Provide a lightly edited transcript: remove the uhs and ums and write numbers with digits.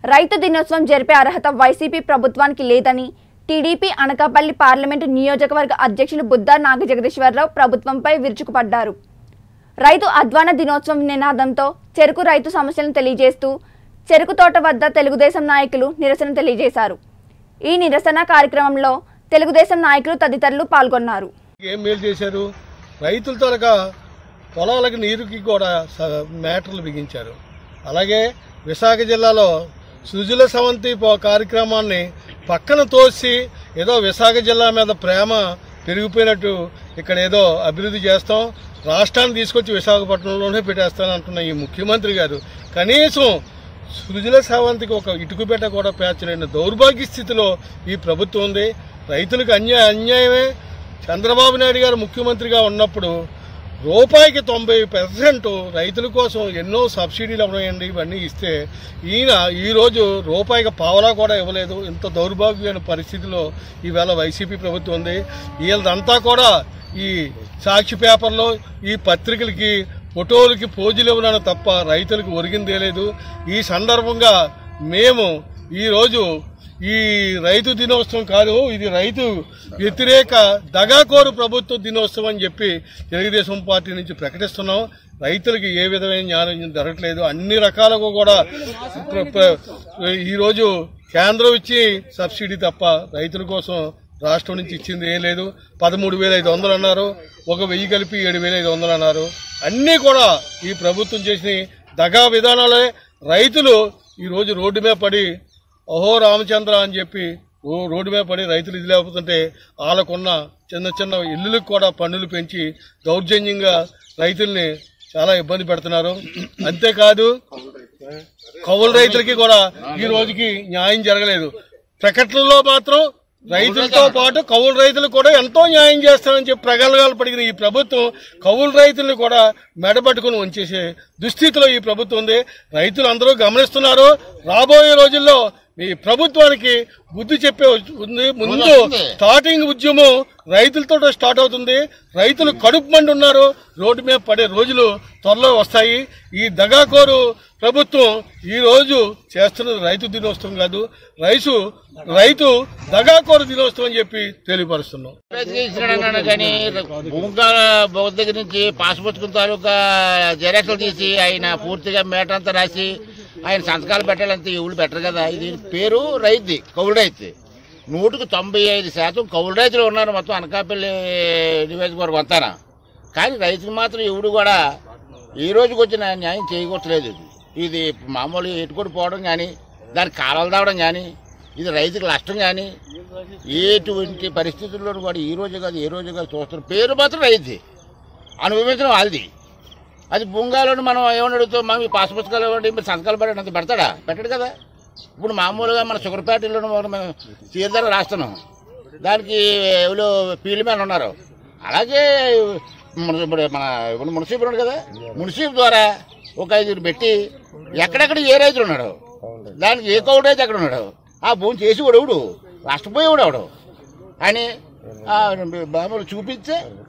రైతు దినోత్సవం జరిపే అర్హత వైసీపీ ప్రభుత్వానికి లేదని టీడీపీ అనకాపల్లి పార్లమెంటు నియోజకవర్గ అధ్యక్షులు బుద్ధా నాగజగదీశ్వరరావు ప్రభుత్వంపై విరుచుకుపడ్డారు. రైతు అధ్వాన దినోత్సవం నినాదంతో చెరుకు రైతు సమస్యలను తెలియజేస్తూ చెరుకు తోట వద్ద తెలుగుదేశం నాయకులు నిరసన తెలియజేశారు. ఈ నిరసన కార్యక్రమంలో తెలుగుదేశం నాయకులు తదితరులు పాల్గొన్నారు. ఏం మేలు చేశారు? రైతుల తరగా పొలాలకు నీరుకి కూడా మేటర్లు బిగించారు. అలాగే విశాఖ జిల్లాలో సుజల సవంతి కార్యక్రమాన్ని పక్కన తోసి ఏదో విశాఖ జిల్లా మీద ప్రేమ పెరిగిపోయినట్టు ఇక్కడ ఏదో అభివృద్ధి చేస్తాం, రాష్ట్రాన్ని తీసుకొచ్చి విశాఖపట్నంలోనే పెట్టేస్తానంటున్న ఈ ముఖ్యమంత్రి గారు కనీసం సుజల సవంతికి ఒక ఇటుకుబెట్ట కూడా పేర్చలేని దౌర్భాగ్య స్థితిలో ఈ ప్రభుత్వం ఉంది. రైతులకు అన్యాయమే. చంద్రబాబు నాయుడు గారు ముఖ్యమంత్రిగా ఉన్నప్పుడు రూపాయికి 90% రైతుల కోసం ఎన్నో సబ్సిడీలు ఉన్నాయండి. ఇవన్నీ ఇస్తే ఈయన ఈరోజు రూపాయికి పావలా కూడా ఇవ్వలేదు. ఇంత దౌర్భాగ్యమైన పరిస్థితిలో ఈవేళ వైసీపీ ప్రభుత్వం ఉంది. వీళ్ళదంతా కూడా ఈ సాక్షి పేపర్లో ఈ పత్రికలకి ఫోటోలకి పోజులు ఇవ్వడం తప్ప రైతులకు ఒరిగిందే లేదు. ఈ సందర్భంగా మేము ఈరోజు ఈ రైతు దినోత్సవం కాదు, ఇది రైతు వ్యతిరేక దగాకోరు ప్రభుత్వ దినోత్సవం అని చెప్పి తెలుగుదేశం పార్టీ నుంచి ప్రకటిస్తున్నాం. రైతులకు ఏ విధమైన న్యాయం జరగట్లేదు. అన్ని రకాలుగా కూడా ఈరోజు కేంద్రం ఇచ్చి సబ్సిడీ తప్ప రైతుల కోసం రాష్ట్రం నుంచి ఇచ్చింది ఏం లేదు. 13,500 అన్నారు, 1,000 కలిపి 7,500 అన్నారు. అన్నీ కూడా ఈ ప్రభుత్వం చేసిన దగా విధానాలే. రైతులు ఈరోజు రోడ్డు మీద పడి ఓహో రామచంద్ర అని చెప్పి రోడ్డు మీద పడి రైతులు ఇది లేకపోతుంటే వాళ్ళకున్న చిన్న చిన్న ఇల్లులకు కూడా పన్నులు పెంచి దౌర్జన్యంగా రైతుల్ని చాలా ఇబ్బంది పెడుతున్నారు. అంతేకాదు కౌలు రైతులకి కూడా ఈ రోజుకి న్యాయం జరగలేదు. ప్రకటనలో మాత్రం రైతులతో పాటు కౌలు రైతులు కూడా ఎంతో న్యాయం చేస్తారని చెప్పి ప్రగల్భాలు పడిగిన ఈ ప్రభుత్వం కౌలు రైతులను కూడా మెడబట్టుకుని ఉంచేసే దుస్థితిలో ఈ ప్రభుత్వం ఉంది. రైతులు అందరూ గమనిస్తున్నారు. రాబోయే రోజుల్లో ఈ ప్రభుత్వానికి బుద్ధి చెప్పే ఉంది. ముందు స్టార్టింగ్ ఉద్యమం రైతులతో స్టార్ట్ అవుతుంది. రైతులు కడుపు మండి ఉన్నారు. రోడ్డు మీద పడే రోజులు త్వరలో వస్తాయి. ఈ దగాకోరు ప్రభుత్వం ఈ రోజు చేస్తున్నది రైతు దినోత్సవం కాదు, రైతు దగాకోరు దినోత్సవం అని చెప్పి తెలియపరుస్తున్నాం. కానీ దగ్గర నుంచి పాస్ పుస్తకం తాలూకా జెరాక్స్లు తీసి ఆయన పూర్తిగా మేటర్ అంతా రాసి ఆయన సంతకాలు పెట్టాలంటే ఎవరు పెట్టరు కదా. ఇది పేరు రైతు, కౌలు రైతు. 195% కౌలు రైతులు ఉన్నారు మొత్తం అనకాపల్లి నియోజకవర్గం అంతారా. కానీ రైతులు మాత్రం ఎవడు కూడా ఈ రోజుకి వచ్చిన న్యాయం చేయకూడలేదు. ఇది మామూలు ఎటుకొని పోవడం కానీ, దానికి కాలాలు తావడం కానీ, ఇది రైతుకి నష్టం కానీ, ఎటువంటి పరిస్థితుల్లోనూ కూడా ఈ రోజు కాదు ఏ రోజు కాదు చూస్తున్న పేరు మాత్రం రైతు, అనుభవించడం వాళ్ళది. అది బొంగాలను మనం ఏమని అడుగుతాం, మనం ఈ పాస్ పుస్తకాలు ఇవ్వండి, మీరు సంతకాలు పెట్టండి అంత పెడతాడా? పెట్టడు కదా. ఇప్పుడు మామూలుగా మన షుగర్ ఫ్యాక్టరీలో మేము తీర్థాలు రాస్తున్నాం, దానికి ఎవరో ఫీల్డ్ మ్యాన్ ఉన్నారు. అలాగే మన మున్సిపల్ ఉన్నాడు కదా, మున్సిపల్ ద్వారా ఒక 5 పెట్టి ఎక్కడెక్కడ ఏ రైతులు ఉన్నాడు, దానికి ఏ కౌలు రైతు ఎక్కడ ఉన్నాడు, ఆ భూమి చేసి కూడా ఎవడు నష్టపోయేవాడు అవడు అని మామూలు చూపిస్తే